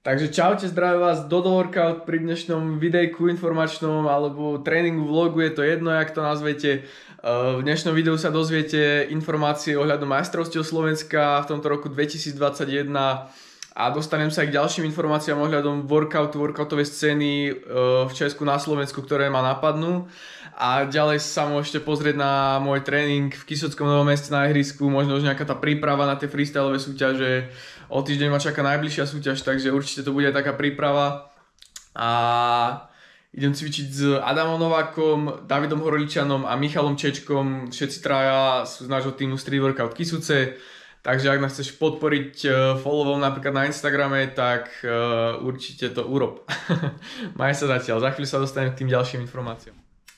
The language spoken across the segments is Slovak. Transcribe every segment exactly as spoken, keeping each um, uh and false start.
Takže čaute, zdravím vás do Workout pri dnešnom videjku informačnom alebo tréningu vlogu, je to jedno, jak to nazvete. V dnešnom videu sa dozviete informácie ohľadom majstrovstiev Slovenska v tomto roku dvetisícdvadsaťjeden a dostanem sa aj k ďalším informáciám ohľadom workoutu, workoutovej scény v Česku, na Slovensku, ktoré ma napadnú. A ďalej sa môžete pozrieť na môj tréning v Kysuckom Novom Meste na ihrisku, možno už nejaká tá príprava na tie freestylové súťaže. O týždeň ma čaká najbližšia súťaž, takže určite to bude taká príprava. A idem cvičiť s Adamom Novákom, Davidom Horoličanom a Michalom Čečkom. Všetci traja sú z nášho týmu Street Workout Kysuce. Takže ak nás chceš podporiť followom napríklad na Instagrame, tak uh, určite to urob. Maj sa zatiaľ, za chvíľu sa dostanem k tým ďalším informáciám.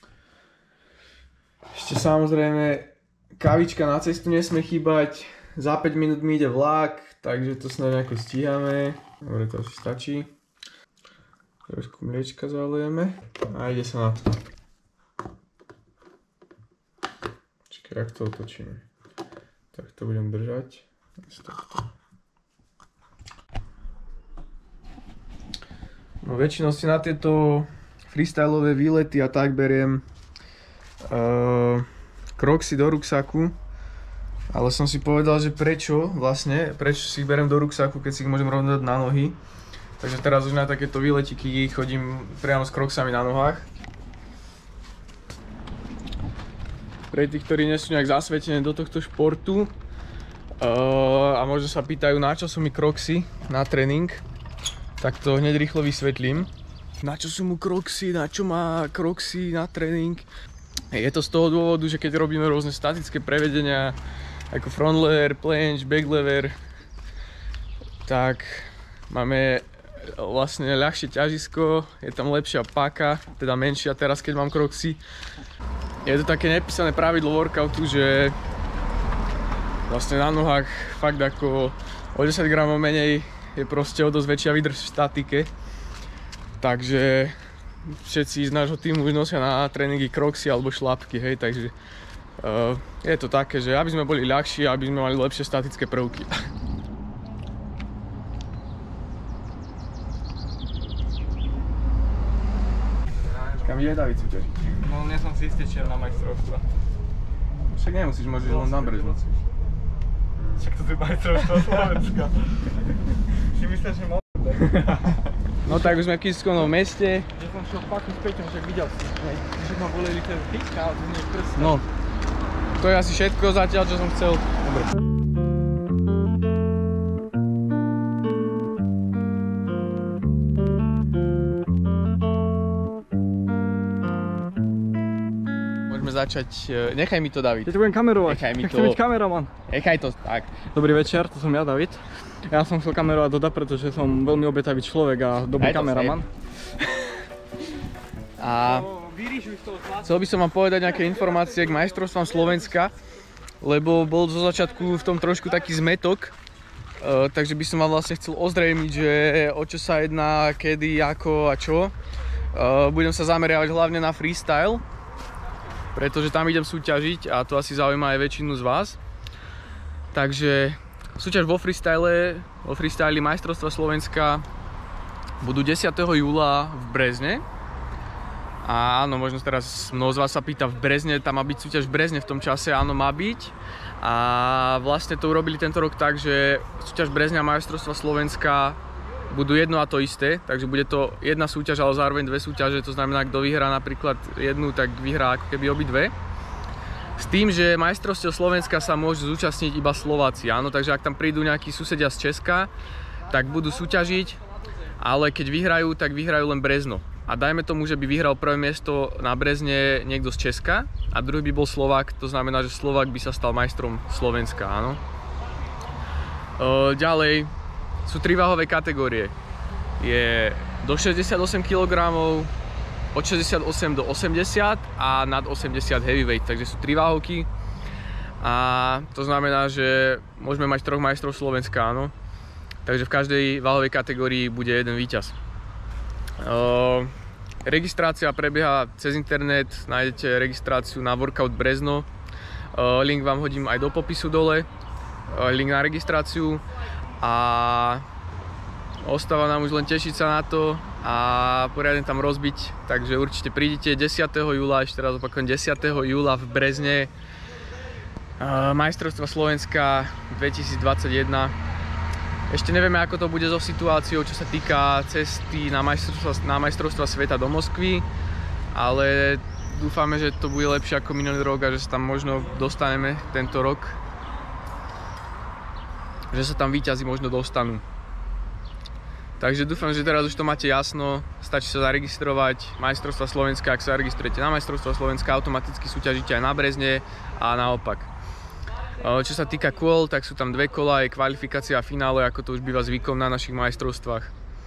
Ešte samozrejme, kavička na cestu nesmie chýbať. Za päť minút mi ide vlak, takže to snad nejako stíhame. Dobre, to asi stačí. Trošku mliečka zalejeme a ide sa na to. Čakaj, ak to otočíme. Tak to budem držať. No väčšinou si na tieto freestylové výlety a tak beriem uh, Crocsy do ruksaku. Ale som si povedal, že prečo vlastne, prečo si ich beriem do ruksaku, keď si ich môžem rovno dať na nohy. Takže teraz už na takéto výletiky chodím priamo s Crocsami na nohách. Pre tých, ktorí nie sú nejak zasvetení do tohto športu uh, a možno sa pýtajú, na čo sú mi Crocsy na tréning, tak to hneď rýchlo vysvetlím. Na čo sú mu Crocsy, na čo má Crocsy na tréning? Je to z toho dôvodu, že keď robíme rôzne statické prevedenia, ako front lever, planche, back lever, tak máme vlastne ľahšie ťažisko, je tam lepšia páka, teda menšia teraz, keď mám Crocsy. Je to také nepísané pravidlo workoutu, že vlastne na nohách fakt ako o desať gramov menej je proste o dosť väčšia výdrž v statike. Takže všetci z nášho týmu už nosia na tréningy Crocsy alebo šlapky, hej, takže uh, je to také, že aby sme boli ľahší, aby sme mali lepšie statické prvky. Kam ide David súťažiť? No, nie som si istý, či na majstrovstva. Však nemusíš, môžeš len nabreznúť. Však to je majstrovstvo Slovenska. Si myslíš, že môžem? No tak už sme v Kysuckom Novom Meste. Že som šiel paku s Peťom, však videl si. Že ma boleli ten fička, ale to nie je prsta. No, to je asi všetko zatiaľ, čo som chcel. Dobre. Môžeme začať, nechaj mi to, David. Ja to budem kamerovať. Nechaj mi ja to. chcem byť kameraman. Nechaj to, tak. Dobrý večer, to som ja, David. Ja som chcel kamerovať Doda, pretože som veľmi obetavý človek a dobrý kameraman. A chcel by som vám povedať nejaké informácie k majstrovstvám Slovenska, lebo bol zo začiatku v tom trošku taký zmetok, uh, takže by som vám vlastne chcel ozrejmiť, že o čo sa jedná, kedy, ako a čo. Uh, budem sa zameriavať hlavne na freestyle, pretože tam idem súťažiť a to asi zaujíma aj väčšinu z vás. Takže súťaž vo freestyle, vo freestyle majstrovstva Slovenska budú desiateho júla v Brezne. A áno, možno teraz mnoho z vás sa pýta, v Brezne, tam má byť súťaž v Brezne v tom čase, áno, má byť. A vlastne to urobili tento rok tak, že súťaž Brezne a majstrovstva Slovenska budú jedno a to isté, takže bude to jedna súťaž, ale zároveň dve súťaže, to znamená, kto vyhrá napríklad jednu, tak vyhrá ako keby obidve. S tým, že majstrovstiev Slovenska sa môžu zúčastniť iba Slováci, áno, takže ak tam prídu nejakí susedia z Česka, tak budú súťažiť, ale keď vyhrajú, tak vyhrajú len Brezno. A dajme tomu, že by vyhral prvé miesto na Brezne niekto z Česka a druhý by bol Slovák, to znamená, že Slovák by sa stal majstrom Slovenska, áno. E, ďalej sú tri váhové kategórie. Je do šesťdesiatosem kilogramov, od šesťdesiatosem do osemdesiat a nad osemdesiat heavyweight, takže sú tri váhovky. A to znamená, že môžeme mať troch majstrov Slovenska, áno. Takže v každej váhovej kategórii bude jeden víťaz. Uh, registrácia prebieha cez internet, nájdete registráciu na Workout Brezno. Uh, link vám hodím aj do popisu dole, uh, link na registráciu. A Ostáva nám už len tešiť sa na to a poriadne tam rozbiť, takže určite prídite desiateho júla, ešte raz opakujem, desiateho júla v Brezne, majstrovstva Slovenska dvetisícdvadsaťjeden. Ešte nevieme, ako to bude so situáciou, čo sa týka cesty na majstrovstva, na majstrovstva sveta do Moskvy, ale dúfame, že to bude lepšie ako minulý rok a že sa tam možno dostaneme tento rok, že sa tam víťazi možno dostanú. Takže dúfam, že teraz už to máte jasno, stačí sa zaregistrovať, majstrovstva Slovenska, ak sa registrujete na majstrovstva Slovenska, automaticky súťažíte aj na Brezne a naopak. Čo sa týka kôl, tak sú tam dve kola, je kvalifikácia a finále, ako to už býva zvykom na našich majstrovstvách.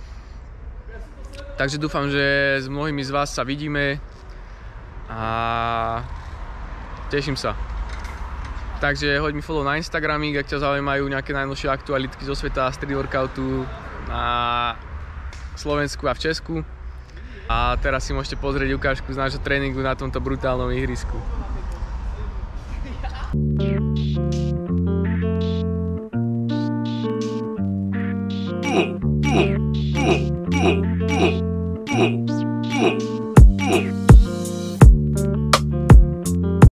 Takže dúfam, že s mnohými z vás sa vidíme a teším sa. Takže hoď mi follow na Instagrami, ak ťa zaujímajú nejaké najnovšie aktualitky zo sveta street workoutu na Slovensku a v Česku. A teraz si môžete pozrieť ukážku z nášho tréningu na tomto brutálnom ihrisku. Boom, boom, boom, boom.